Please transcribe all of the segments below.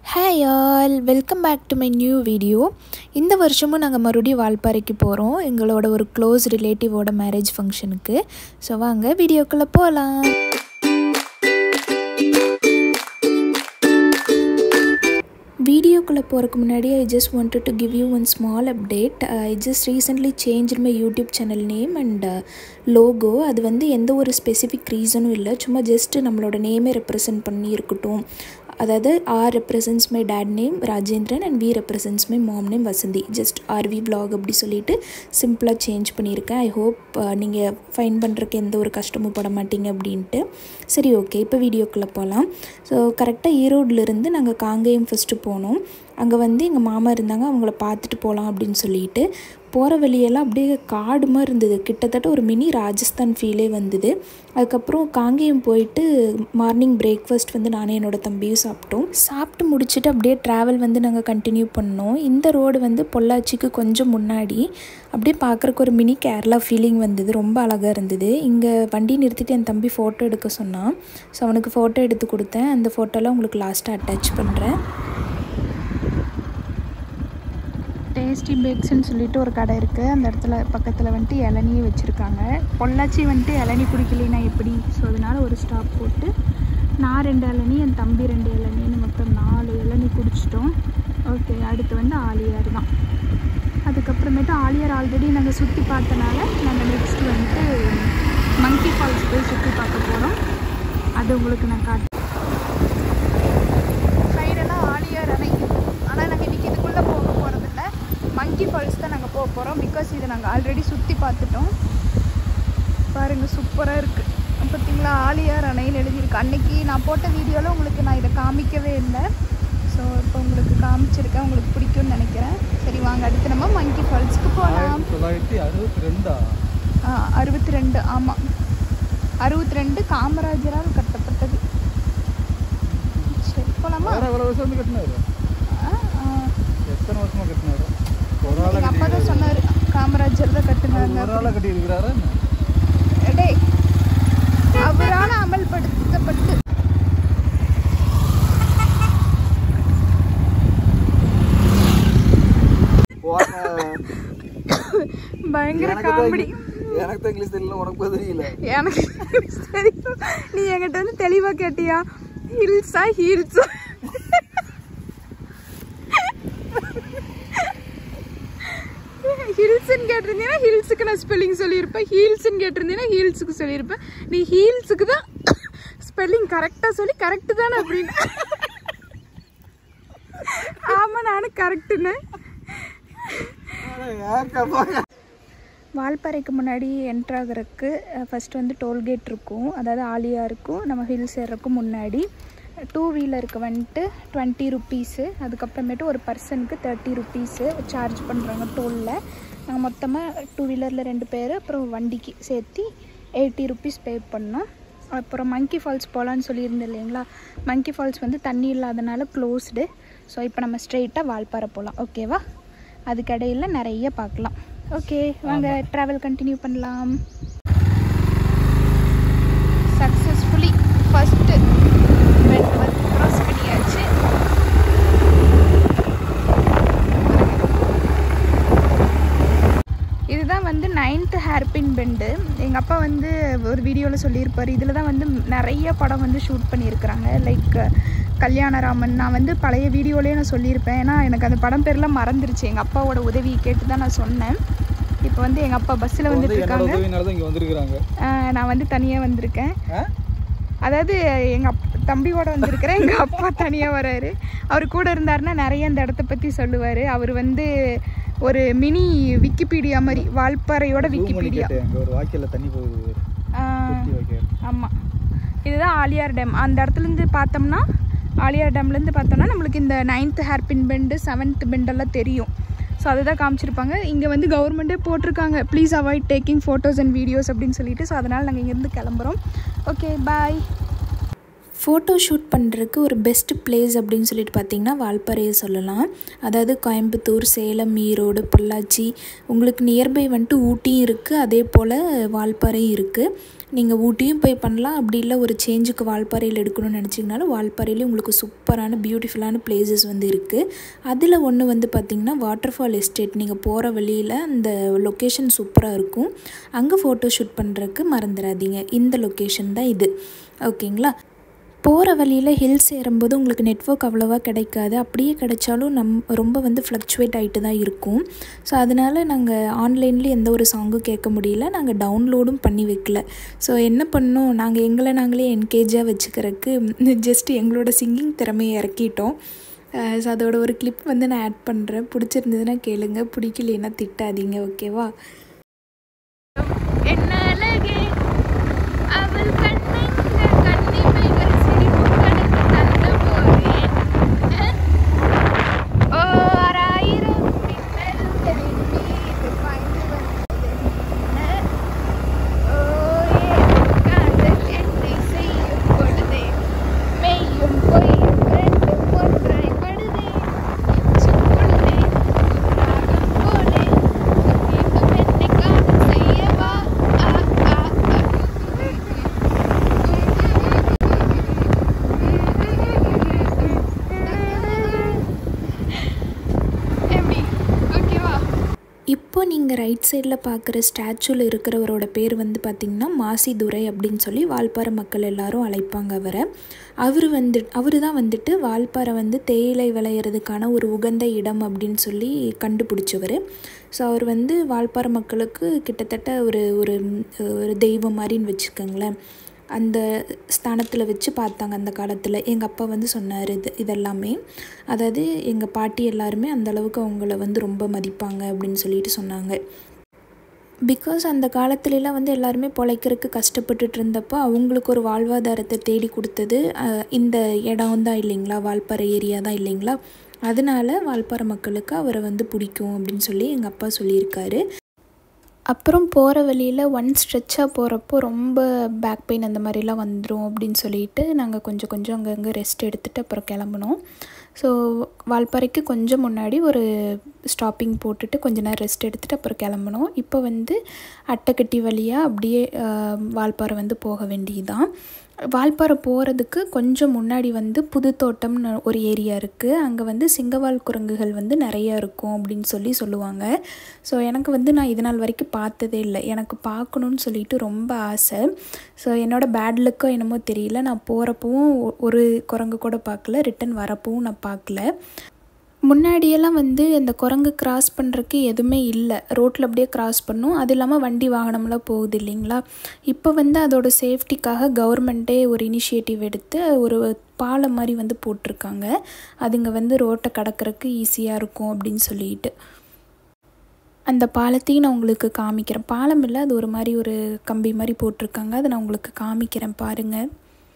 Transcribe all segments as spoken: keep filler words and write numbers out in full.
Hi all, welcome back to my new video. இந்த வருஷமும் நாங்கள் மறுபடியும் வால்பாறைக்கு போகிறோம் எங்களோட ஒரு க்ளோஸ் ரிலேட்டிவோட மேரேஜ் ஃபங்க்ஷனுக்கு. ஸோ வாங்க வீடியோக்குள்ளே போகலாம். வீடியோக்குள்ளே போகிறதுக்கு முன்னாடி I just wanted to give you one small update. I just recently changed my YouTube channel name and uh, logo. அது வந்து எந்த ஒரு ஸ்பெசிஃபிக் ரீசனும் இல்லை, சும்மா ஜஸ்ட்டு நம்மளோட நேமே ரெப்ரசன்ட் பண்ணி இருக்கட்டும். அதாவது R represents my dad name Rajendran and V represents my mom name Vasanthi. Just RV vlog அப்படி சொல்லிட்டு சிம்பிளாக சேஞ்ச் பண்ணியிருக்கேன். ஐ ஹோப் நீங்கள் ஃபைன் பண்ணுறதுக்கு எந்த ஒரு கஷ்டமும் பட மாட்டீங்க அப்படின்ட்டு. சரி, ஓகே, இப்போ வீடியோக்குள்ளே போகலாம். ஸோ கரெக்டாக ஈரோட்லேருந்து நாங்கள் காங்கேயம் ஃபஸ்ட்டு போனோம். அங்கே வந்து எங்கள் மாமா இருந்தாங்க, அவங்கள பார்த்துட்டு போகலாம் அப்படின்னு சொல்லிட்டு போகிற வழியெல்லாம் அப்படியே காடு மாதிரி இருந்தது. கிட்டத்தட்ட ஒரு மினி ராஜஸ்தான் ஃபீலே வந்தது. அதுக்கப்புறம் காங்கேயம் போயிட்டு மார்னிங் பிரேக்ஃபாஸ்ட் வந்து நானே என்னோடய தம்பியும் சாப்பிட்டோம். சாப்பிட்டு முடிச்சுட்டு அப்படியே ட்ராவல் வந்து நாங்கள் கண்டினியூ பண்ணோம். இந்த ரோடு வந்து பொள்ளாச்சிக்கு கொஞ்சம் முன்னாடி அப்படியே பார்க்குறக்கு ஒரு மினி கேரளா ஃபீலிங் வந்தது. ரொம்ப அழகாக இருந்தது. இங்கே வண்டி நிறுத்திட்டு என் தம்பி ஃபோட்டோ எடுக்க சொன்னான். ஸோ அவனுக்கு ஃபோட்டோ எடுத்து கொடுத்தேன். அந்த ஃபோட்டோலாம் உங்களுக்கு லாஸ்ட்டாக அட்டாச் பண்ணுறேன். டேஸ்டி பேக்ஸ்ன்னு சொல்லிட்டு ஒரு கடை இருக்குது. அந்த இடத்துல பக்கத்தில் வந்துட்டு இளநியே வச்சுருக்காங்க. பொள்ளாச்சி வந்துட்டு இளநி குடிக்கலைன்னா எப்படி, ஸோ அதனால் ஒரு ஸ்டாப் போட்டு நான் ரெண்டு இளநி, என் தம்பி ரெண்டு இளநின்னு மொத்தம் நாலு இளநி குடிச்சிட்டோம். ஓகே, அடுத்து வந்து ஆலியார் தான். அதுக்கப்புறமேட்டு ஆலியார் ஆல்ரெடி நாங்கள் சுற்றி பார்த்தனால நாங்கள் நெக்ஸ்ட் வந்துட்டு மங்கி ஃபால்ஸ் போய் சுற்றி பார்க்க போகிறோம். அது உங்களுக்கு நான் காட்டு. ஃபைனலாக ஆலியார் அணை. ஆனால் நாங்கள் இன்றைக்கி இதுக்குள்ளே போக போகிறதில்ல, மங்கி ஃபால்ஸ் தான் நாங்கள் போக போகிறோம். பிகாஸ் இதை நாங்கள் ஆல்ரெடி சுற்றி பார்த்துட்டோம். பாருங்கள், சூப்பராக இருக்குது. பார்த்தீங்களா, ஆலியார் அணைன்னு எழுதியிருக்கு. அன்றைக்கி நான் போட்ட வீடியோவில் உங்களுக்கு நான் இதை காமிக்கவே இல்லை. ஸோ இப்போ உங்களுக்கு காமிச்சிருக்கேன், உங்களுக்கு பிடிக்கும்னு நினைக்கிறேன். சரி வாங்க, அடுத்து நம்ம மங்கி ஃபால்ஸ்க்கு போகலாம். தொள்ளாயிரத்தி அறுபத்தி ரெண்டா ஆ அறுபத்தி ரெண்டு ஆமாம், அறுபத்தி ரெண்டு காமராஜரால் கட்டப்பட்டது. சரி போகலாமா? எவ்வளோ வருஷம் வந்து கட்டினாரு? எத்தனை வருஷமா கட்டினாரு? ஒரு ஆளை அப்பா தான் சொன்னார், காமராஜர் தான் கட்டினாங்க. ஒரு ஆளை கட்டி இருக்கிறாரா? டே, அவரால் அமல்படுத்தப்பட்டு பயங்கர காமெடி. எனக்கு தான் இங்கிலீஷ் தெரியல, உனக்கு தெரியல. எனக்கு தெரியும். நீ என்கிட்ட வந்து தெளிவா கேட்டியா, ஹில்ஸா ஹீல்ஸா? ஹில்ஸ்ன்னு கேட்டிருந்தீங்கன்னா ஹில்ஸுக்கு நான் ஸ்பெல்லிங் சொல்லியிருப்பேன், ஹீல்ஸ்ன்னு கேட்டிருந்தீங்கன்னா ஹீல்ஸுக்கு சொல்லியிருப்பேன். நீ ஹீல்ஸுக்கு தான் ஸ்பெல்லிங் கரெக்டாக சொல்லி கரெக்டு தானே அப்படின்னு. ஆமாம், நானும் கரெக்டுன்னு. வால்பாறைக்கு முன்னாடி என்ட்ராகிறதுக்கு ஃபஸ்ட்டு வந்து டோல்கேட் இருக்கும். அதாவது ஆலியாருக்கும் நம்ம ஹில்ஸ் ஏறக்கும் முன்னாடி டூ வீலருக்கு வந்துட்டு டுவெண்ட்டி ருப்பீஸு, அதுக்கப்புறமேட்டு ஒரு பர்சனுக்கு தேர்ட்டி ருப்பீஸு சார்ஜ் பண்ணுறாங்க டோலில். நாங்கள் மொத்தமாக டூ வீலரில் ரெண்டு பேர், அப்புறம் வண்டிக்கு சேர்த்து எயிட்டி ருப்பீஸ் பே பண்ணோம். அப்புறம் மங்கி ஃபால்ஸ் போகலான்னு சொல்லியிருந்தேன் இல்லைங்களா. மங்கி ஃபால்ஸ் வந்து தண்ணி இல்லாதனால க்ளோஸ்டு. ஸோ இப்போ நம்ம ஸ்ட்ரெயிட்டாக வால்பாறை போகலாம், ஓகேவா? அதுக்கடையில் நிறைய பார்க்கலாம். ஓகே வாங்க, ட்ராவல் கண்டினியூ பண்ணலாம். சக்ஸஸ்ஃபுல்லி ஃபஸ்ட்டு பெண்ட் வந்து க்ராஸ் பண்ணியாச்சு. இதுதான் வந்து நைன்த்து ஹேர்பின் பெண்டு. எங்கள் அப்பா வந்து ஒரு வீடியோவில் சொல்லியிருப்பார், இதில் தான் வந்து நிறைய படம் வந்து ஷூட் பண்ணியிருக்கிறாங்க. லைக் கல்யாணராமன். நான் வந்து பழைய வீடியோலேயே நான் சொல்லியிருப்பேன், ஏன்னா எனக்கு அந்த படம் பேர்லாம் மறந்துருச்சு. எங்கள் அப்பாவோட உதவி கேட்டு தான் நான் சொன்னேன். இப்போ வந்து எங்கள் அப்பா பஸ்ஸில் வந்துட்டு இருக்காங்க, நான் வந்து தனியாக வந்திருக்கேன். அதாவது எங்கள் அப் தம்பியோட வந்திருக்கிறேன், எங்கள் அப்பா தனியாக வராரு. அவர் கூட இருந்தாருன்னா நிறைய இந்த இடத்த பற்றி சொல்லுவார். அவர் வந்து ஒரு மினி விக்கிபீடியா மாதிரி, வால்பாறையோட விக்கிபீடியா. ஆமாம், இதுதான் ஆலியார் டேம். அந்த இடத்துலேருந்து பார்த்தோம்னா, ஆலியார் டேம்லேருந்து பார்த்தோம்னா நம்மளுக்கு இந்த நைன்த் ஹேர்பின் பெண்டு, செவன்த் பெண்டெல்லாம் தெரியும். ஸோ அதை தான் காமிச்சிருப்பாங்க. இங்கே வந்து கவர்மெண்ட்டே போட்டிருக்காங்க, please avoid taking photos and videos அப்படின்னு சொல்லிட்டு. ஸோ அதனால் நாங்கள் இங்கேருந்து கிளம்புறோம். ஓகே, பாய். ஃபோட்டோ ஷூட் பண்ணுறதுக்கு ஒரு பெஸ்ட் பிளேஸ் அப்படின்னு சொல்லிட்டு பார்த்திங்கன்னா வால்பாறையை சொல்லலாம். அதாவது கோயம்புத்தூர், சேலம், ஈரோடு, பொள்ளாச்சி, உங்களுக்கு நியர்பை வந்துட்டு ஊட்டியும் இருக்குது, அதே போல் வால்பாறையும் இருக்குது. நீங்கள் ஊட்டியும் போய் பண்ணலாம், அப்படி இல்லை ஒரு சேஞ்சுக்கு வால்பாறையில் எடுக்கணும்னு நினச்சிங்கனாலும் வால்பாறையிலே உங்களுக்கு சூப்பரான பியூட்டிஃபுல்லான பிளேசஸ் வந்து இருக்குது. அதில் ஒன்று வந்து பார்த்திங்கன்னா வாட்டர்ஃபால் எஸ்டேட். நீங்கள் போகிற வழியில் அந்த லொக்கேஷன் சூப்பராக இருக்கும். அங்கே ஃபோட்டோ ஷூட் பண்ணுறதுக்கு மறந்துடாதீங்க. இந்த லொக்கேஷன் தான் இது, ஓகேங்களா? போகிற வழியில் ஹில்ஸ் ஏறும்போது உங்களுக்கு நெட்வொர்க் அவ்வளோவா கிடைக்காது. அப்படியே கிடைச்சாலும் நம் ரொம்ப வந்து ஃப்ளக்சுவேட் ஆகிட்டு தான் இருக்கும். ஸோ அதனால் நாங்கள் ஆன்லைன்லேயும் எந்த ஒரு சாங்கும் கேட்க முடியல, நாங்கள் டவுன்லோடும் பண்ணி வைக்கல. ஸோ என்ன பண்ணோம், நாங்கள் எங்களை நாங்களே என்கேஜாக வச்சுக்கிறதுக்கு ஜஸ்ட் எங்களோட சிங்கிங் திறமையை இறக்கிட்டோம். ஸோ அதோட ஒரு கிளிப் வந்து நான் ஆட் பண்ணுறேன். பிடிச்சிருந்ததுன்னா கேளுங்க, பிடிக்கலைன்னா திட்டாதீங்க, ஓகேவா? இப்போ நீங்கள் ரைட் சைடில் பார்க்குற ஸ்டாச்சுவில் இருக்கிறவரோட பேர் வந்து பார்த்திங்கன்னா மாசிதுரை அப்படின்னு சொல்லி வால்பாறை மக்கள் எல்லாரும் அழைப்பாங்க அவரை. அவர் வந்து அவர் தான் வந்துட்டு வால்பாறை வந்து தேயிலை விளையிறதுக்கான ஒரு உகந்த இடம் அப்படின்னு சொல்லி கண்டுபிடிச்சவர். ஸோ அவர் வந்து வால்பாறை மக்களுக்கு கிட்டத்தட்ட ஒரு ஒரு ஒரு தெய்வம் மாதிரின்னு வச்சுக்கோங்களேன். அந்த ஸ்தானத்தில் வச்சு பார்த்தாங்க அந்த காலத்தில். எங்கள் அப்பா வந்து சொன்னார் இது இதெல்லாமே. அதாவது எங்கள் பாட்டி எல்லாருமே அந்தளவுக்கு அவங்கள வந்து ரொம்ப மதிப்பாங்க அப்படின்னு சொல்லிட்டு சொன்னாங்க. பிகாஸ் அந்த காலத்துலலாம் வந்து எல்லாருமே பிழைக்கிறதுக்கு கஷ்டப்பட்டுட்டு இருந்தப்போ அவங்களுக்கு ஒரு வாழ்வாதாரத்தை தேடி கொடுத்தது இந்த இடம் தான் இல்லைங்களா, வால்பாறை ஏரியா தான் இல்லைங்களா. அதனால் வால்பாறை மக்களுக்கு அவரை வந்து பிடிக்கும் அப்படின்னு சொல்லி எங்கள் அப்பா சொல்லியிருக்காரு. அப்புறம் போகிற வழியில் ஒன் ஸ்ட்ரெச்சாக போகிறப்போ ரொம்ப பேக் பெயின் அந்த மாதிரிலாம் வந்துடும் அப்படின்னு சொல்லிட்டு நாங்கள் கொஞ்சம் கொஞ்சம் அங்கங்கே ரெஸ்ட் எடுத்துகிட்டு அப்புறம் கிளம்புனோம். ஸோ வால்பாறைக்கு கொஞ்சம் முன்னாடி ஒரு ஸ்டாப்பிங் போட்டுட்டு கொஞ்ச நேரம் ரெஸ்ட் எடுத்துகிட்டு அப்புறம் கிளம்புனோம். இப்போ வந்து அட்டைக்கட்டி வழியாக அப்படியே வால்பாறை வந்து போக வேண்டியதுதான். வால்பாறை போகிறதுக்கு கொஞ்சம் முன்னாடி வந்து புதுத்தோட்டம்னு ஒரு ஏரியா இருக்குது. அங்கே வந்து சிங்கவால் குரங்குகள் வந்து நிறையா இருக்கும் அப்படின்னு சொல்லி சொல்லுவாங்க. ஸோ எனக்கு வந்து நான் இது நாள் வரைக்கும் பார்த்ததே இல்லை, எனக்கு பார்க்கணுன்னு சொல்லிட்டு ரொம்ப ஆசை. ஸோ என்னோடய பேட் லக்கோ என்னமோ தெரியல, நான் போகிறப்பவும் ஒரு குரங்கு கூட பார்க்கல, ரிட்டன் வரப்பவும் நான் பார்க்கல. முன்னாடியெல்லாம் வந்து அந்த குரங்கு கிராஸ் பண்ணுறதுக்கு எதுவுமே இல்லை, ரோட்டில் அப்படியே கிராஸ் பண்ணும். அது இல்லாமல் வண்டி வாகனம்லாம் போகுது இல்லைங்களா. இப்போ வந்து அதோட சேஃப்டிக்காக கவர்மெண்ட்டே ஒரு இனிஷியேட்டிவ் எடுத்து ஒரு பாலம் மாதிரி வந்து போட்டிருக்காங்க. அதுங்க வந்து ரோட்டை கடக்கிறதுக்கு ஈஸியாக இருக்கும் அப்படின்னு சொல்லிட்டு. அந்த பாலத்தையும் நான் உங்களுக்கு காமிக்கிறேன். பாலம் இல்லை, அது ஒரு மாதிரி ஒரு கம்பி மாதிரி போட்டிருக்காங்க, அதை நான் உங்களுக்கு காமிக்கிறேன் பாருங்கள்.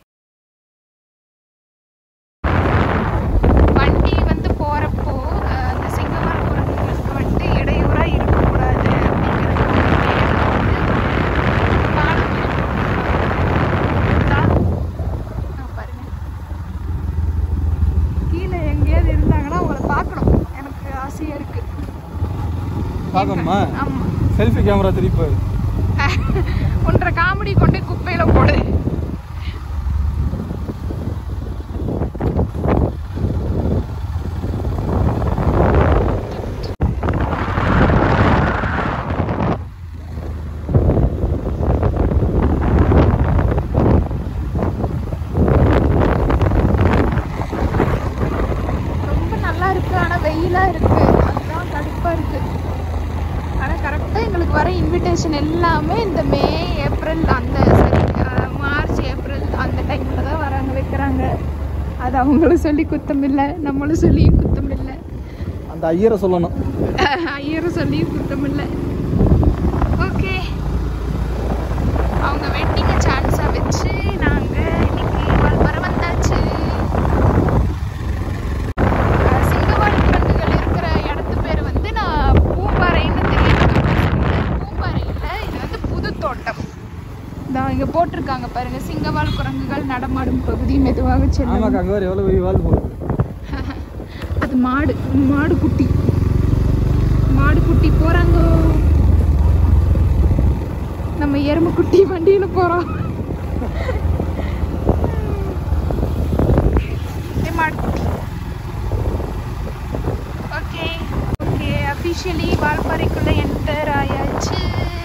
போகிறப்போ அந்த சிங்கவால் குரங்குகளுக்கு வந்துட்டு இடையூறாக இருக்கக்கூடாது பாருங்க. கீழே எங்கேயாவது இருந்தாங்கன்னா அவங்கள பார்க்கணும், எனக்கு ஆசையாக இருக்குது. பார்க்கணுமா? ஆமாம். செல்ஃபி கேமரா திருப்பி ஒன்றரை காமெடி கொண்டு குப்பையில் போடு. வெயிலாக இருக்குது, அதுதான் கடுப்பாக இருக்குது. ஆனால் கரெக்டாக எங்களுக்கு வர இன்விடேஷன் எல்லாமே இந்த மே ஏப்ரல் அந்த சரி மார்ச் ஏப்ரல் அந்த டைமில் தான் வராங்க வைக்கிறாங்க. அது அவங்களும் சொல்லி குத்தம் இல்லை, நம்மளும் சொல்லியும் குத்தம் இல்லை. அந்த ஐயரை சொல்லணும், ஐயரும் சொல்லியும் குத்தம் இல்லை. ஓகே, அவங்க வெட்டிங்க சான்ஸாக வச்சு நாங்கள் இன்னைக்கு வால்பாறை வந்தாச்சு. இங்க போட்டிருக்காங்க பாருங்க, சிங்கவால் குரங்குகள் நடமாடும் பகுதி, மெதுவாக செல்லும். அது மாடு மாடு குட்டி மாடு குட்டி போறாங்க. நம்ம எருமைக்குட்டி வண்டியில் போகிறோம். ஓகே ஓகே அஃபிஷியலி வால்பாறைக்குள்ளே என்டர் ஆயாச்சு.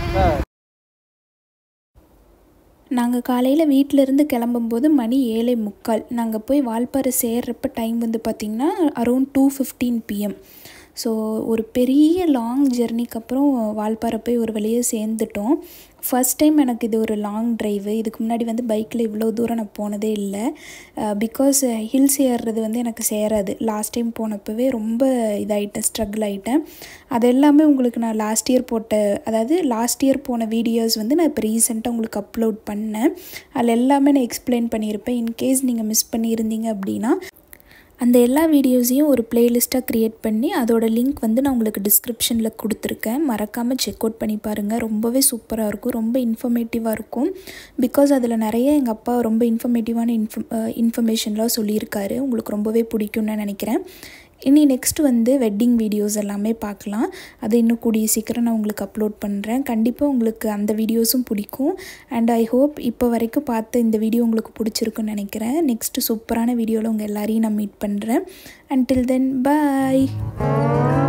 நாங்கள் காலையில் வீட்டிலேருந்து கிளம்பும்போது மணி ஏழே முக்கால். நாங்கள் போய் வால்பாறை சேர்றப்ப டைம் வந்து பார்த்திங்கன்னா around two fifteen PM. So ஒரு பெரிய லாங் ஜெர்னிக்கு அப்புறம் வால்பாறை போய் ஒரு வழியாக சேர்ந்துட்டோம். ஃபஸ்ட் டைம் எனக்கு இது ஒரு லாங் ட்ரைவு. இதுக்கு முன்னாடி வந்து பைக்கில் இவ்வளோ தூரம் நான் போனதே இல்லை. பிகாஸ் ஹில்ஸ் ஏறுறது வந்து எனக்கு சேராது. லாஸ்ட் டைம் போனப்போவே ரொம்ப இதாகிட்டேன், ஸ்ட்ரகிள் ஆகிட்டேன். அது எல்லாமே உங்களுக்கு நான் லாஸ்ட் இயர் போட்ட, அதாவது லாஸ்ட் இயர் போன வீடியோஸ் வந்து நான் இப்போ ரீசெண்டாக உங்களுக்கு அப்லோட் பண்ணேன். அதில் எல்லாமே நான் எக்ஸ்பிளைன் பண்ணியிருப்பேன். இன்கேஸ் நீங்கள் மிஸ் பண்ணியிருந்தீங்க அப்படின்னா அந்த எல்லா வீடியோஸையும் ஒரு ப்ளேலிஸ்ட்டாக க்ரியேட் பண்ணி அதோட லிங்க் வந்து நான் உங்களுக்கு டிஸ்கிரிப்ஷனில் கொடுத்துருக்கேன். மறக்காமல் செக் அவுட் பண்ணி பாருங்கள். ரொம்பவே சூப்பராக இருக்கும், ரொம்ப இன்ஃபர்மேட்டிவாக இருக்கும். பிகாஸ் அதில் நிறைய எங்கள் அப்பா ரொம்ப இன்ஃபர்மேட்டிவான இன்ஃப இன்ஃபர்மேஷன்லாம் சொல்லியிருக்காரு. உங்களுக்கு ரொம்பவே பிடிக்கும்னு நான் நினைக்கிறேன். இனி நெக்ஸ்ட் வந்து வெட்டிங் வீடியோஸ் எல்லாமே பார்க்கலாம். அது இன்னும் கூடிய சீக்கிரம் நான் உங்களுக்கு அப்லோட் பண்ணுறேன். கண்டிப்பாக உங்களுக்கு அந்த வீடியோஸும் பிடிக்கும். அண்ட் ஐ ஹோப் இப்போ வரைக்கும் பார்த்த இந்த வீடியோ உங்களுக்கு பிடிச்சிருக்குன்னு நினைக்கிறேன். நெக்ஸ்ட்டு சூப்பரான வீடியோவில் உங்கள் எல்லாரையும் நான் மீட் பண்ணுறேன். அன்டில் தென் பாய்.